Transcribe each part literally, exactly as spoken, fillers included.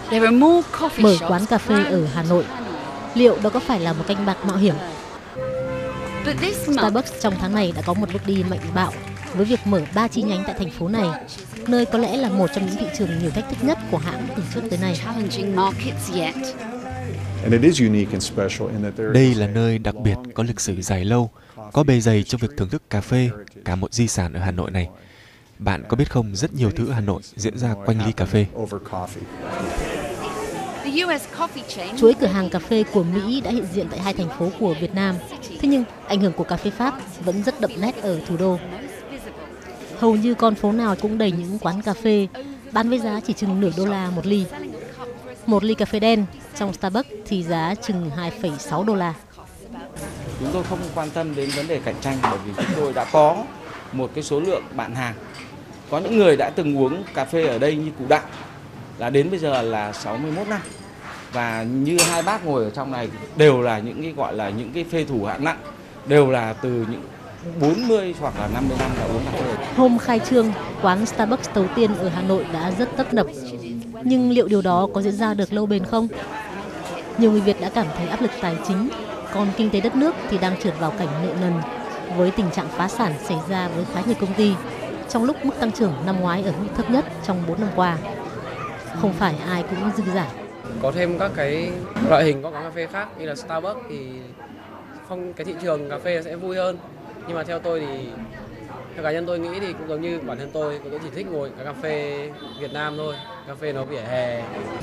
Mở quán cà phê ở Hà Nội, liệu đó có phải là một canh bạc mạo hiểm? Starbucks trong tháng này đã có một bước đi mạnh bạo với việc mở ba chi nhánh tại thành phố này, nơi có lẽ là một trong những thị trường nhiều thách thức nhất của hãng từ trước tới nay. Đây là nơi đặc biệt có lịch sử dài lâu, có bề dày trong việc thưởng thức cà phê, cả một di sản ở Hà Nội này. Bạn có biết không, rất nhiều thứ ở Hà Nội diễn ra quanh ly cà phê. Chuỗi cửa hàng cà phê của Mỹ đã hiện diện tại hai thành phố của Việt Nam. Thế nhưng ảnh hưởng của cà phê Pháp vẫn rất đậm nét ở thủ đô. Hầu như con phố nào cũng đầy những quán cà phê bán với giá chỉ chừng nửa đô la một ly. Một ly cà phê đen trong Starbucks thì giá chừng hai phẩy sáu đô la. Chúng tôi không quan tâm đến vấn đề cạnh tranh bởi vì chúng tôi đã có một cái số lượng bạn hàng. Có những người đã từng uống cà phê ở đây như cụ Đặng là đến bây giờ là sáu mươi mốt năm. Và như hai bác ngồi ở trong này đều là những cái gọi là những cái phê thủ hạng nặng, đều là từ những bốn mươi hoặc là năm mươi năm đã uống cà phê. Hôm khai trương, quán Starbucks đầu tiên ở Hà Nội đã rất tấp nập. Nhưng liệu điều đó có diễn ra được lâu bền không? Nhiều người Việt đã cảm thấy áp lực tài chính, còn kinh tế đất nước thì đang trượt vào cảnh nợ nần, với tình trạng phá sản xảy ra với khá nhiều công ty, trong lúc mức tăng trưởng năm ngoái ở mức thấp nhất trong bốn năm qua. Không phải ai cũng dư giả. Có thêm các cái loại hình các quán cà phê khác như là Starbucks thì không, cái thị trường cà phê sẽ vui hơn. Nhưng mà theo tôi thì, theo cá nhân tôi nghĩ thì cũng giống như bản thân tôi, tôi cũng chỉ thích ngồi cà phê Việt Nam thôi, cà phê nó vỉa hè.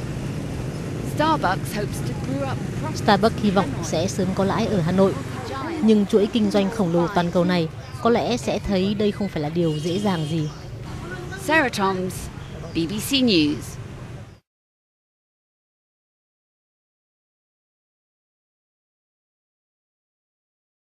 Starbucks hy vọng sẽ sớm có lãi ở Hà Nội, nhưng chuỗi kinh doanh khổng lồ toàn cầu này có lẽ sẽ thấy đây không phải là điều dễ dàng gì. Sarah Toms, B B C News.